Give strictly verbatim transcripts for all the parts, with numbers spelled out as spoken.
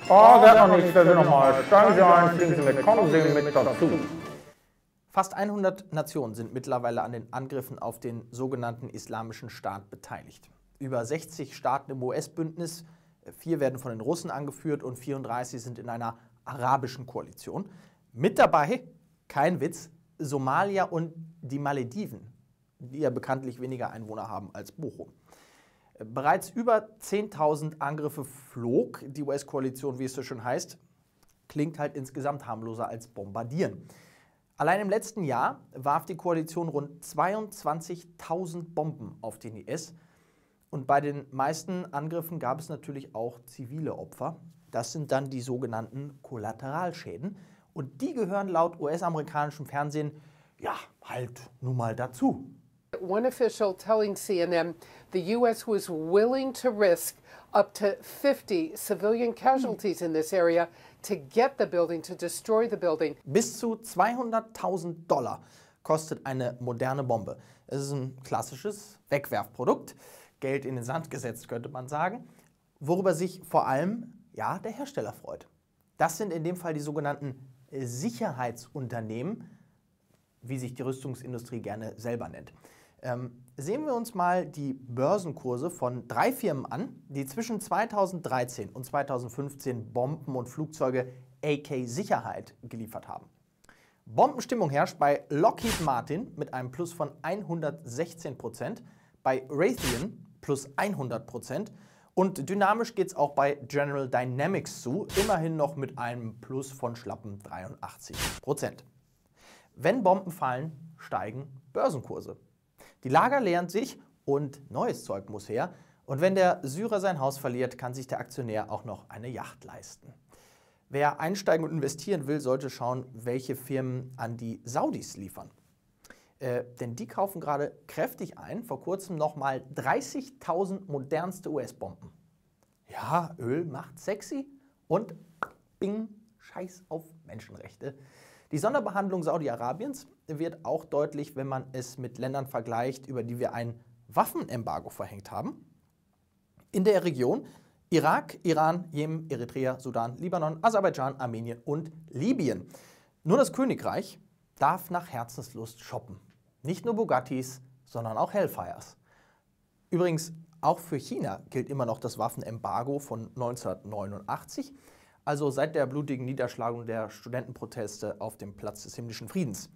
Oh, das noch nicht, das ist nochmal. Steigen Sie ein, fliegen Sie mit, kommen Sie mit dazu. Fast hundert Nationen sind mittlerweile an den Angriffen auf den sogenannten Islamischen Staat beteiligt. Über sechzig Staaten im U S-Bündnis, vier werden von den Russen angeführt und vierunddreißig sind in einer arabischen Koalition. Mit dabei, kein Witz, Somalia und die Malediven, die ja bekanntlich weniger Einwohner haben als Bochum. Bereits über zehntausend Angriffe flog die U S-Koalition, wie es so schön heißt, klingt halt insgesamt harmloser als bombardieren. Allein im letzten Jahr warf die Koalition rund zweiundzwanzigtausend Bomben auf den I S. Und bei den meisten Angriffen gab es natürlich auch zivile Opfer. Das sind dann die sogenannten Kollateralschäden. Und die gehören laut U S-amerikanischem Fernsehen, ja, halt nun mal dazu. One official telling C N N the U S was willing to risk up to fifty civilian casualties in this area to get the building, to destroy the building. Bis zu zweihunderttausend Dollar kostet eine moderne Bombe. Es ist ein klassisches Wegwerfprodukt, Geld in den Sand gesetzt, könnte man sagen, worüber sich vor allem ja, der Hersteller freut. Das sind in dem Fall die sogenannten Sicherheitsunternehmen, wie sich die Rüstungsindustrie gerne selber nennt. Ähm, sehen wir uns mal die Börsenkurse von drei Firmen an, die zwischen zweitausenddreizehn und zweitausendfünfzehn Bomben und Flugzeuge A K Sicherheit geliefert haben. Bombenstimmung herrscht bei Lockheed Martin mit einem Plus von hundertsechzehn Prozent, bei Raytheon plus hundert Prozent und dynamisch geht es auch bei General Dynamics zu, immerhin noch mit einem Plus von schlappen dreiundachtzig Prozent. Wenn Bomben fallen, steigen Börsenkurse. Die Lager leeren sich und neues Zeug muss her. Und wenn der Syrer sein Haus verliert, kann sich der Aktionär auch noch eine Yacht leisten. Wer einsteigen und investieren will, sollte schauen, welche Firmen an die Saudis liefern. Äh, denn die kaufen gerade kräftig ein, vor kurzem nochmal dreißigtausend modernste U S-Bomben. Ja, Öl macht sexy und bing, Scheiß auf Menschenrechte. Die Sonderbehandlung Saudi-Arabiens wird auch deutlich, wenn man es mit Ländern vergleicht, über die wir ein Waffenembargo verhängt haben. In der Region Irak, Iran, Jemen, Eritrea, Sudan, Libanon, Aserbaidschan, Armenien und Libyen. Nur das Königreich darf nach Herzenslust shoppen. Nicht nur Bugattis, sondern auch Hellfires. Übrigens, auch für China gilt immer noch das Waffenembargo von neunzehnhundertneunundachtzig. Also seit der blutigen Niederschlagung der Studentenproteste auf dem Platz des himmlischen Friedens.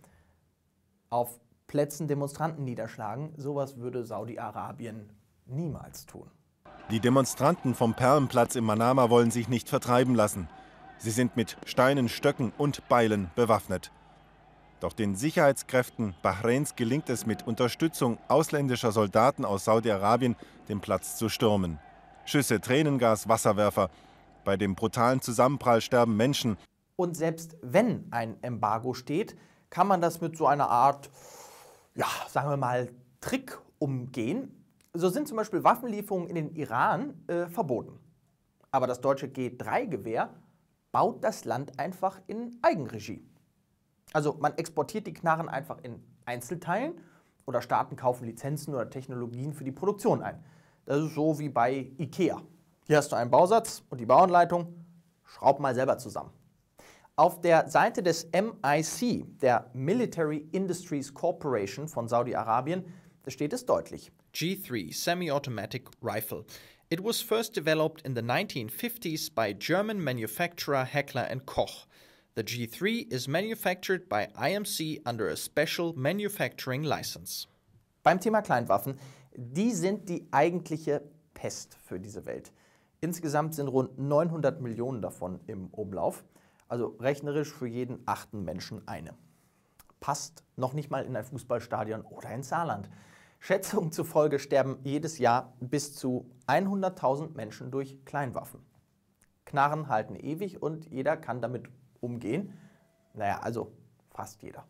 Auf Plätzen Demonstranten niederschlagen, sowas würde Saudi-Arabien niemals tun. Die Demonstranten vom Perlenplatz in Manama wollen sich nicht vertreiben lassen. Sie sind mit Steinen, Stöcken und Beilen bewaffnet. Doch den Sicherheitskräften Bahrains gelingt es mit Unterstützung ausländischer Soldaten aus Saudi-Arabien, den Platz zu stürmen. Schüsse, Tränengas, Wasserwerfer. Bei dem brutalen Zusammenprall sterben Menschen. Und selbst wenn ein Embargo steht, kann man das mit so einer Art, ja, sagen wir mal, Trick umgehen. So sind zum Beispiel Waffenlieferungen in den Iran äh, verboten. Aber das deutsche G drei Gewehr baut das Land einfach in Eigenregie. Also man exportiert die Knarren einfach in Einzelteilen oder Staaten kaufen Lizenzen oder Technologien für die Produktion ein. Das ist so wie bei Ikea. Hier hast du einen Bausatz und die Bauanleitung, schraub mal selber zusammen. Auf der Seite des M I C, der Military Industries Corporation von Saudi-Arabien, da steht es deutlich. G three Semi-Automatic Rifle. It was first developed in the nineteen fifties by German manufacturer Heckler and Koch. The G three is manufactured by I M C under a special manufacturing license. Beim Thema Kleinwaffen, die sind die eigentliche Pest für diese Welt. Insgesamt sind rund neunhundert Millionen davon im Umlauf, also rechnerisch für jeden achten Menschen eine. Passt noch nicht mal in ein Fußballstadion oder ins Saarland. Schätzungen zufolge sterben jedes Jahr bis zu hunderttausend Menschen durch Kleinwaffen. Knarren halten ewig und jeder kann damit umgehen. Naja, also fast jeder.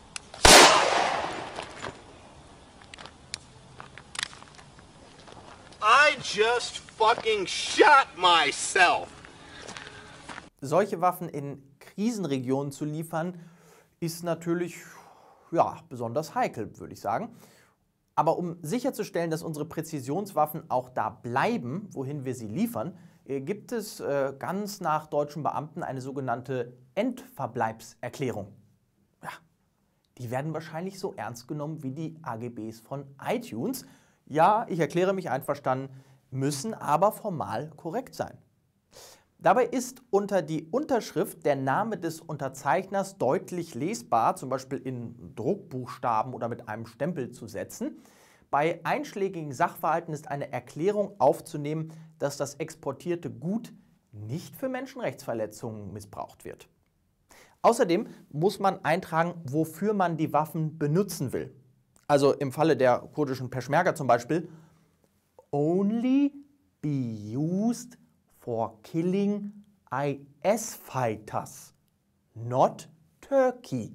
I just fucking shot myself. Solche Waffen in Krisenregionen zu liefern, ist natürlich ja, besonders heikel, würde ich sagen. Aber um sicherzustellen, dass unsere Präzisionswaffen auch da bleiben, wohin wir sie liefern, äh, gibt es äh, ganz nach deutschen Beamten eine sogenannte Endverbleibserklärung. Ja, die werden wahrscheinlich so ernst genommen wie die A G Bs von iTunes. Ja, ich erkläre mich einverstanden, müssen aber formal korrekt sein. Dabei ist unter die Unterschrift der Name des Unterzeichners deutlich lesbar, zum Beispiel in Druckbuchstaben oder mit einem Stempel zu setzen. Bei einschlägigen Sachverhalten ist eine Erklärung aufzunehmen, dass das exportierte Gut nicht für Menschenrechtsverletzungen missbraucht wird. Außerdem muss man eintragen, wofür man die Waffen benutzen will. Also im Falle der kurdischen Peschmerga zum Beispiel, only be used for killing I S fighters, not Turkey.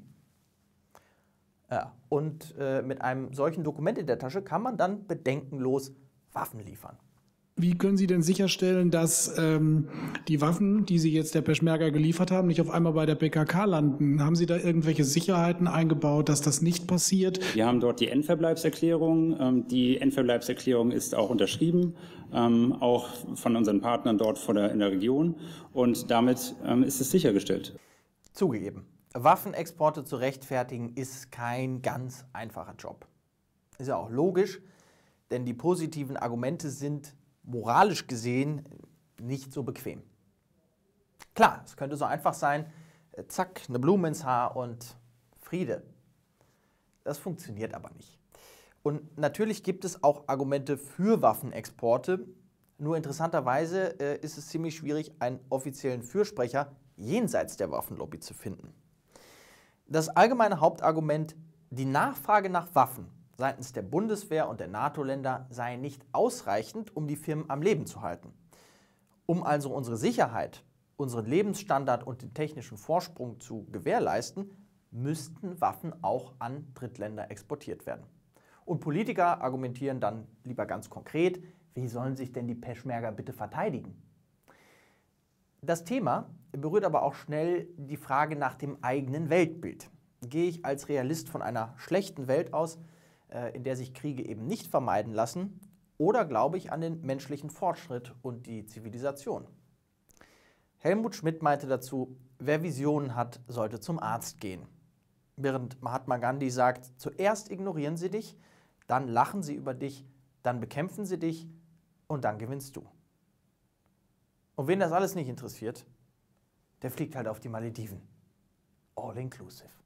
Ja, und äh, mit einem solchen Dokument in der Tasche kann man dann bedenkenlos Waffen liefern. Wie können Sie denn sicherstellen, dass ähm, die Waffen, die Sie jetzt der Peschmerga geliefert haben, nicht auf einmal bei der P K K landen? Haben Sie da irgendwelche Sicherheiten eingebaut, dass das nicht passiert? Wir haben dort die Endverbleibserklärung. Ähm, die Endverbleibserklärung ist auch unterschrieben, ähm, auch von unseren Partnern dort vor der, in der Region. Und damit ähm, ist es sichergestellt. Zugegeben, Waffenexporte zu rechtfertigen ist kein ganz einfacher Job. Ist ja auch logisch, denn die positiven Argumente sind moralisch gesehen nicht so bequem. Klar, es könnte so einfach sein, zack, eine Blume ins Haar und Friede. Das funktioniert aber nicht. Und natürlich gibt es auch Argumente für Waffenexporte, nur interessanterweise äh, ist es ziemlich schwierig, einen offiziellen Fürsprecher jenseits der Waffenlobby zu finden. Das allgemeine Hauptargument, die Nachfrage nach Waffen seitens der Bundeswehr und der NATO-Länder sei nicht ausreichend, um die Firmen am Leben zu halten. Um also unsere Sicherheit, unseren Lebensstandard und den technischen Vorsprung zu gewährleisten, müssten Waffen auch an Drittländer exportiert werden. Und Politiker argumentieren dann lieber ganz konkret, wie sollen sich denn die Peschmerga bitte verteidigen? Das Thema berührt aber auch schnell die Frage nach dem eigenen Weltbild. Gehe ich als Realist von einer schlechten Welt aus, in der sich Kriege eben nicht vermeiden lassen, oder glaube ich an den menschlichen Fortschritt und die Zivilisation? Helmut Schmidt meinte dazu, wer Visionen hat, sollte zum Arzt gehen. Während Mahatma Gandhi sagt, zuerst ignorieren sie dich, dann lachen sie über dich, dann bekämpfen sie dich und dann gewinnst du. Und wen das alles nicht interessiert, der fliegt halt auf die Malediven. All inclusive.